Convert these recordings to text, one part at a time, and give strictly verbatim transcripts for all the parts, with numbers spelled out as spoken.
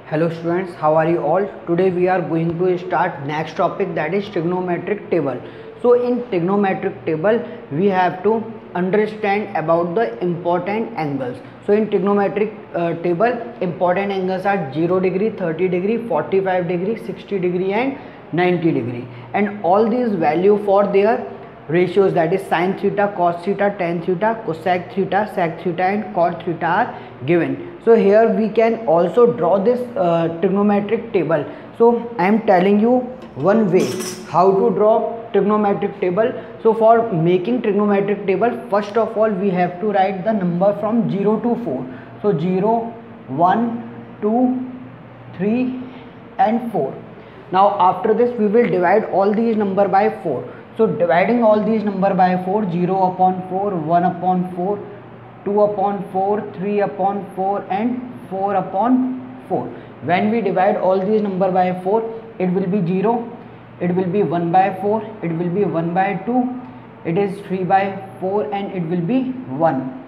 Hello students, how are you all? Today we are going to start next topic, that is trigonometric table. So in trigonometric table we have to understand about the important angles. So in trigonometric uh, table important angles are zero degree, thirty degree, forty-five degree, sixty degree and ninety degree, and all these value for their ratios, that is sin theta, cos theta, tan theta, cosec theta, sec theta and cot theta are given. So here we can also draw this uh, trigonometric table. So I am telling you one way how to draw trigonometric table. So for making trigonometric table, first of all we have to write the number from zero to four. So zero, one, two, three and four. Now after this we will divide all these number by four. So dividing all these number by four, zero upon four, one upon four, two upon four, three upon four and four upon four. When we divide all these number by four, it will be zero, it will be one by four, it will be one by two, it is three by four and it will be one.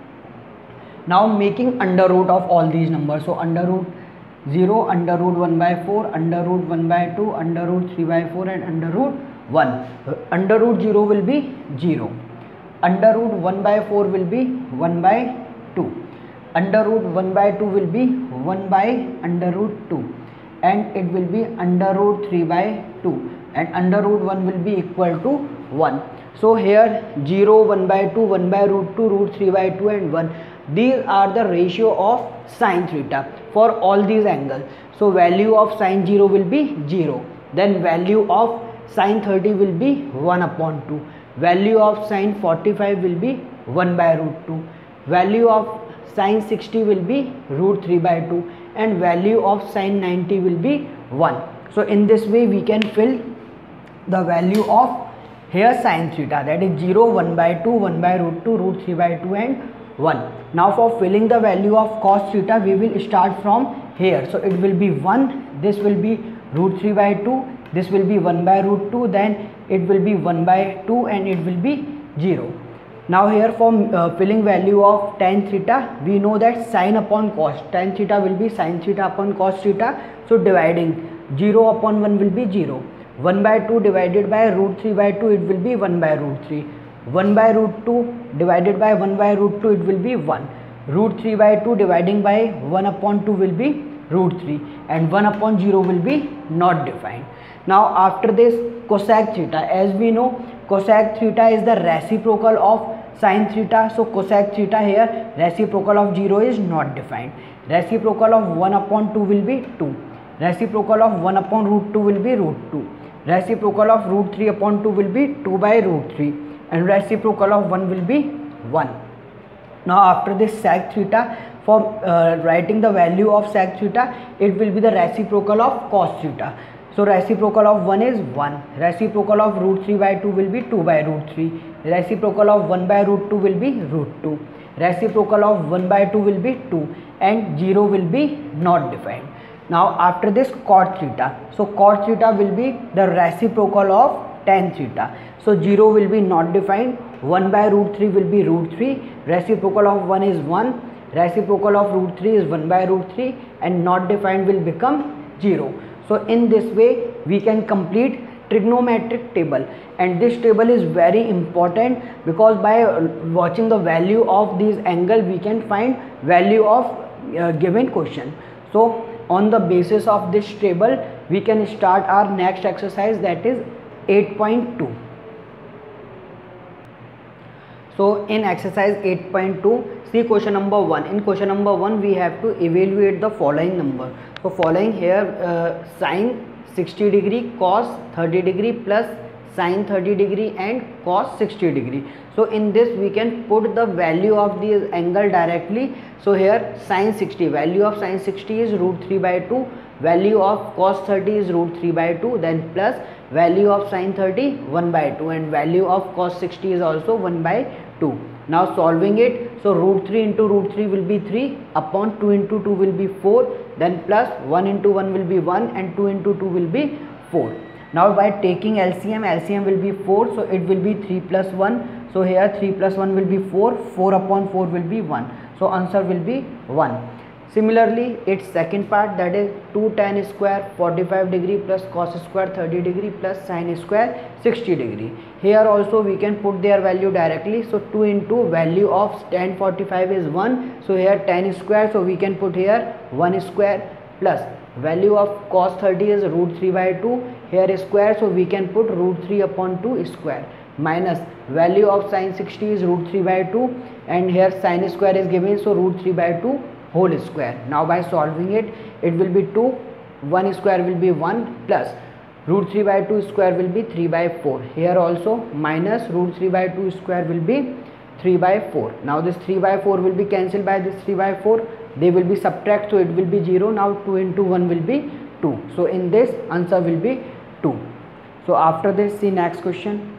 Now making under root of all these numbers. So under root zero, under root one by four, under root one by two, under root three by four and under root one. Under root zero will be zero. Under root one by four will be one by two. Under root one by two will be one by under root two. And it will be under root three by two. And under root one will be equal to one. So here zero, one by two, one by root two, root three by two and one. These are the ratio of sin theta for all these angles. So value of sin zero will be zero. Then value of sin thirty will be one upon two. Value of sin forty-five will be one by root two. Value of sin sixty will be root three by two. And value of sin ninety will be one. So in this way we can fill the value of here sin theta, that is zero, one by two, one by root two, root three by two and one. Now for filling the value of cos theta we will start from here. So it will be one, this will be root three by two, this will be one by root two, then it will be one by two and it will be zero. Now here for uh, filling value of tan theta, we know that sin upon cos, tan theta will be sin theta upon cos theta. So dividing zero upon one will be zero. one by two divided by root three by two, it will be one by root three. one by root two divided by one by root two, it will be one. Root three by two dividing by one upon two will be root three. And one upon zero will be not defined. Now after this cosec theta, as we know cosec theta is the reciprocal of sin theta. So cosec theta here reciprocal of zero is not defined. Reciprocal of one upon two will be two. Reciprocal of one upon root two will be root two. Reciprocal of root three upon two will be two by root three. And reciprocal of one will be one. Now after this sec theta, for uh, writing the value of sec theta, it will be the reciprocal of cos theta. So reciprocal of one is one. Reciprocal of root three by two will be two by root three. Reciprocal of one by root two will be root two. Reciprocal of one by two will be two. And zero will be not defined. Now after this cot theta. So cot theta will be the reciprocal of tan theta. So zero will be not defined. one by root three will be root three. Reciprocal of one is one. Reciprocal of root three is one by root three. And not defined will become zero. So in this way we can complete trigonometric table, and this table is very important because by watching the value of these angle we can find value of uh, given question. So on the basis of this table we can start our next exercise, that is eight point two. So in exercise eight point two, see question number one. In question number one we have to evaluate the following number. So following here uh, sin sixty degree, cos thirty degree plus sin thirty degree and cos sixty degree. So in this we can put the value of this angle directly. So here sin sixty, value of sin sixty is root three by two, value of cos thirty is root three by two, then plus value of sin thirty one by two, and value of cos sixty is also one by two. Now solving it, so root three into root three will be three, upon two into two will be four, then plus one into one will be one and two into two will be four. Now by taking L C M, L C M will be four, so it will be three plus one. So here three plus one will be four, four upon four will be one. So answer will be one. Similarly, its second part, that is two tan square forty-five degree plus cos square thirty degree plus sin square sixty degree. Here also we can put their value directly. So two into value of tan forty-five is one. So here tan square, so we can put here one square plus value of cos thirty is root three by two. Here square, so we can put root three upon two square minus value of sin sixty is root three by two, and here sin square is given, so root three by two whole square. Now by solving it, it will be two, one square will be one plus root three by two square will be three by four. Here also minus root three by two square will be three by four. Now this three by four will be cancelled by this three by four, they will be subtract, so it will be zero. Now two into one will be two. So in this answer will be two. So after this, see next question.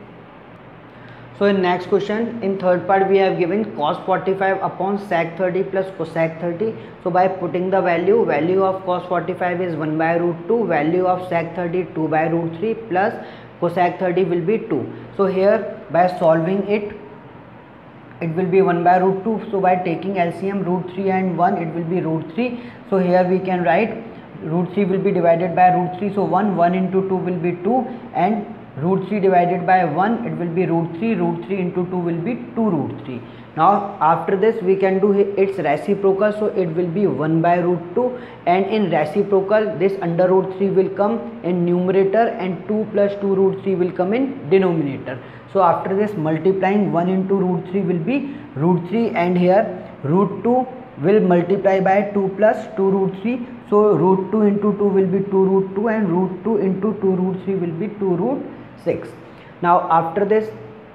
So in next question, in third part we have given cos forty-five upon sec thirty plus cosec thirty. So by putting the value, value of cos forty-five is one by root two, value of sec thirty two by root three plus cosec thirty will be two. So here by solving it, it will be one by root two. So by taking L C M root three and one, it will be root three. So here we can write root three will be divided by root three. So one, one into two will be two, and root three divided by one, it will be root three, root three into two will be two root three. Now after this we can do its reciprocal, so it will be one by root two, and in reciprocal this under root three will come in numerator and two plus two root three will come in denominator. So after this multiplying, one into root three will be root three, and here root two will multiply by two plus two root three. So root two into two will be two root two, and root two into two root three will be two root six. Now after this,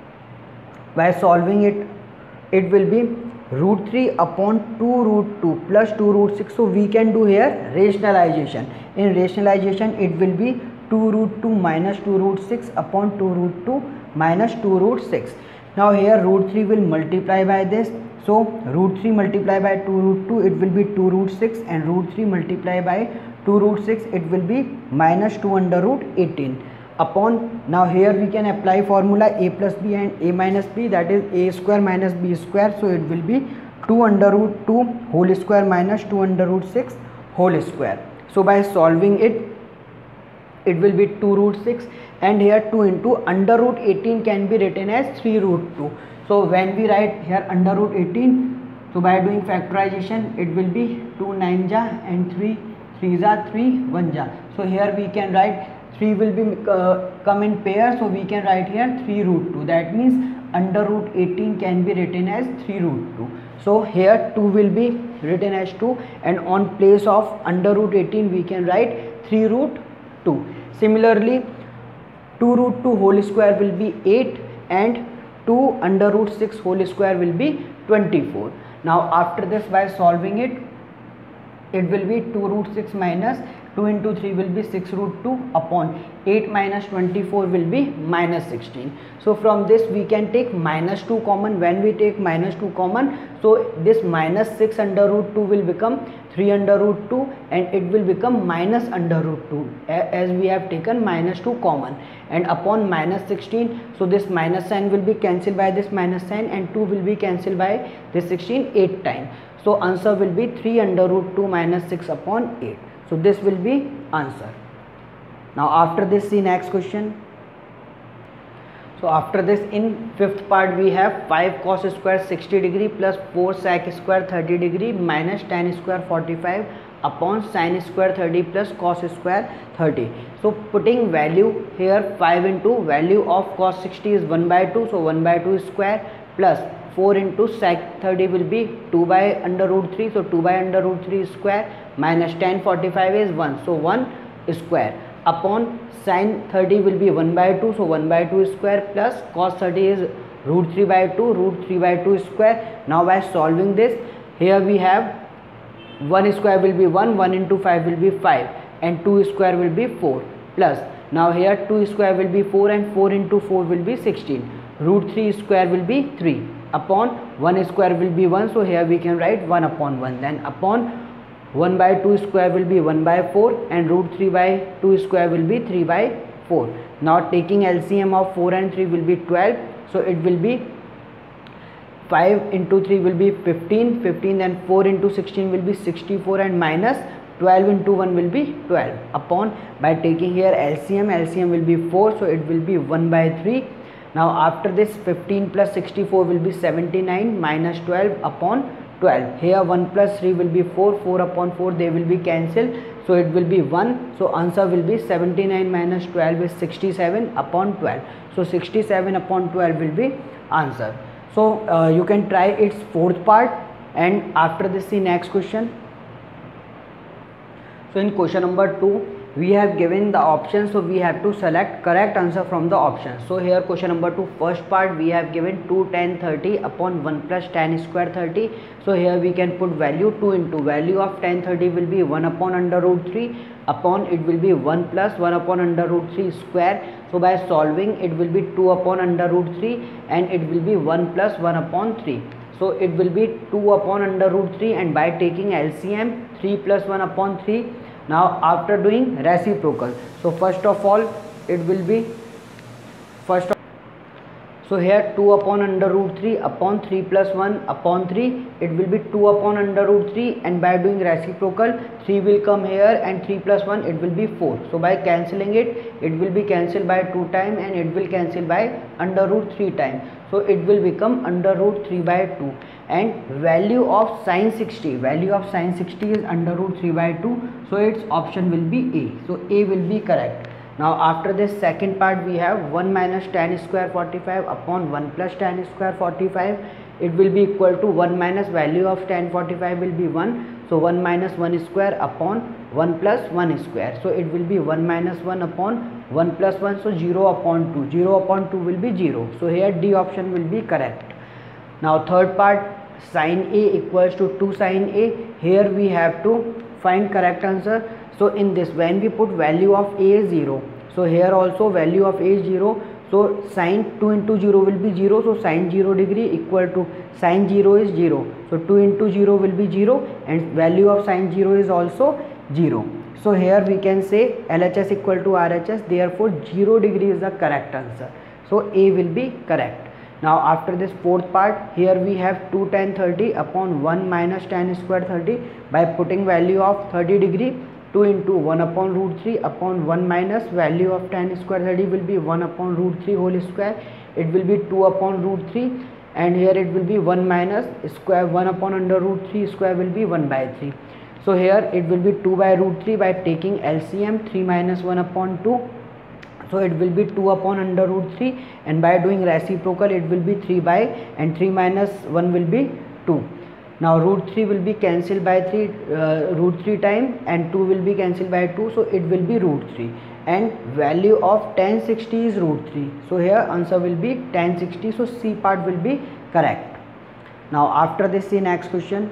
by solving it, it will be root three upon two root two plus two root six. So we can do here rationalization. In rationalization, it will be two root two minus two root six upon two root two minus two root six. Now here root three will multiply by this. So root three multiply by two root two, it will be two root six, and root three multiply by two root six, it will be minus two under root eighteen. Upon, now here we can apply formula a plus b and a minus b, that is a square minus b square. So it will be two under root two whole square minus two under root six whole square. So by solving it, it will be two root six, and here two into under root eighteen can be written as three root two. So when we write here under root eighteen, so by doing factorization, it will be two nine ja and three three ja, three one ja. So here we can write three will be uh, come in pair, so we can write here three root two. That means under root eighteen can be written as three root two. So here two will be written as two, and on place of under root eighteen we can write three root two. Similarly, two root two whole square will be eight, and two under root six whole square will be twenty-four. Now after this, by solving it, it will be two root six minus two into three will be six root two upon eight minus twenty-four will be minus sixteen. So from this we can take minus two common. When we take minus two common, so this minus six under root two will become three under root two, and it will become minus under root two as we have taken minus two common, and upon minus sixteen, so this minus sign will be cancelled by this minus sign, and two will be cancelled by this sixteen eight times. So answer will be three under root two minus six upon eight. So this will be answer. Now after this, see next question. So after this, in fifth part we have five cos square sixty degree plus four sec square thirty degree minus tan square forty-five upon sin square thirty plus cos square thirty. So putting value here, five into value of cos sixty is one by two, so one by two square plus four into sec thirty will be two by under root three, so two by under root three square minus tan forty-five is one, so one square upon sin thirty will be one by two, so one by two square plus cos thirty is root three by two, root three by two square. Now by solving this, here we have one square will be one, one into five will be five, and two square will be four, plus now here two square will be four, and four into four will be sixteen, root three square will be three, upon one square will be one, so here we can write one upon one, then upon one by two square will be one by four, and root three by two square will be three by four. Now taking L C M of four and three will be twelve, so it will be five into three will be fifteen, fifteen, then four into sixteen will be sixty-four, and minus twelve into one will be twelve, upon, by taking here L C M, L C M will be four, so it will be one by three. Now after this, fifteen plus sixty-four will be seventy-nine, minus twelve upon twelve. Here one plus three will be four, four upon four, they will be cancelled, so it will be one. So answer will be seventy-nine minus twelve is sixty-seven upon twelve. So sixty-seven upon twelve will be answer. So uh, you can try its fourth part, and after this the next question. So in question number two, we have given the options, so we have to select correct answer from the options. So here question number two, first part, we have given two tan thirty upon one plus tan square thirty. So here we can put value two into value of tan thirty will be one upon under root three, upon it will be one plus one upon under root three square. So by solving, it will be two upon under root three, and it will be one plus one upon three. So it will be two upon under root three, and by taking L C M, three plus one upon three. Now after doing reciprocal, so first of all it will be first of, so here two upon under root three upon three plus one upon three, it will be two upon under root three, and by doing reciprocal, three will come here and three plus one, it will be four. So by cancelling it, it will be cancelled by two times, and it will cancel by under root three times. So it will become under root three by two, and value of sin sixty, value of sin sixty is under root three by two, so its option will be A. So A will be correct. Now after this second part, we have one minus tan square forty-five upon one plus tan square forty-five. It will be equal to one minus value of tan forty-five will be one. So one minus one square upon one plus one square. So it will be one minus one upon one plus one. So zero upon two. zero upon two will be zero. So here D option will be correct. Now third part, sin A equals to two sin A. Here we have to find correct answer. So in this, when we put value of A is zero, so here also value of A is zero, so sin two into zero will be zero, so sin zero degree equal to sin zero is zero, so two into zero will be zero, and value of sin zero is also zero. So here we can say L H S equal to R H S, therefore zero degree is the correct answer, so A will be correct. Now after this fourth part, here we have two tan thirty upon one minus tan square thirty. By putting value of thirty degree, two into one upon root three upon one minus value of tan square thirty will be one upon root three whole square. It will be two upon root three, and here it will be one minus square one upon under root three square will be one by three. So here it will be two by root three. By taking L C M, three minus one upon two, so it will be two upon under root three, and by doing reciprocal, it will be three by, and three minus one will be two. Now root three will be cancelled by three, uh, root three time, and two will be cancelled by two, so it will be root three, and value of tan sixty is root three. So here answer will be tan sixty, so C part will be correct. Now after this, the next question.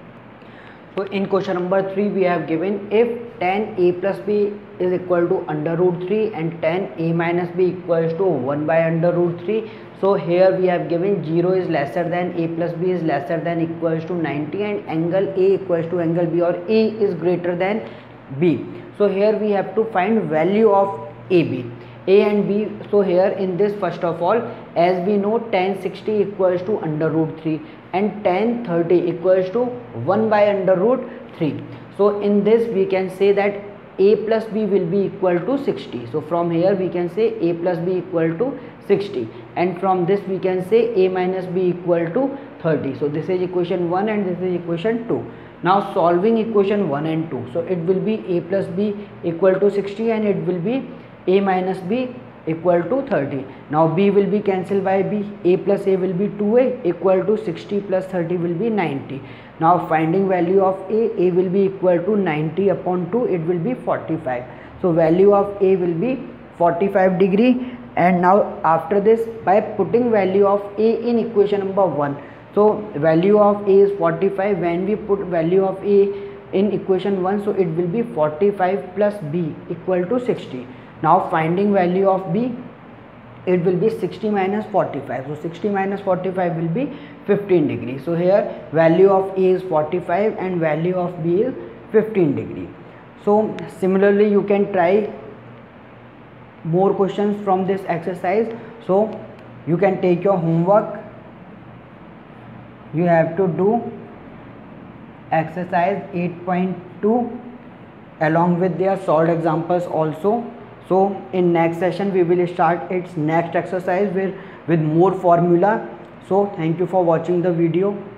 So in question number three, we have given if tan A plus B is equal to under root three and tan A minus B equals to one by under root three. So here we have given zero is lesser than A plus B is lesser than equals to ninety, and angle A equals to angle B, or A is greater than B. So here we have to find value of A B. A and B. So here in this, first of all, as we know, tan sixty equals to under root three and tan thirty equals to one by under root three. So in this we can say that A plus B will be equal to sixty. So from here we can say A plus B equal to sixty, and from this we can say A minus B equal to thirty. So this is equation one and this is equation two. Now solving equation one and two, so it will be A plus B equal to sixty, and it will be A minus B equal to thirty. Now B will be cancelled by B. A plus A will be two A equal to sixty plus thirty will be ninety. Now finding value of A, A will be equal to ninety upon two, it will be forty-five. So value of A will be forty-five degree. And now after this, by putting value of A in equation number one, so value of A is forty-five. When we put value of A in equation one, so it will be forty-five plus B equal to sixty. Now finding value of B, it will be sixty minus forty-five. So sixty minus forty-five will be fifteen degree. So here value of A is forty-five and value of B is fifteen degree. So similarly you can try more questions from this exercise. So you can take your homework you have to do exercise eight point two along with their solved examples also. So in next session we will start its next exercise with with more formula. So thank you for watching the video.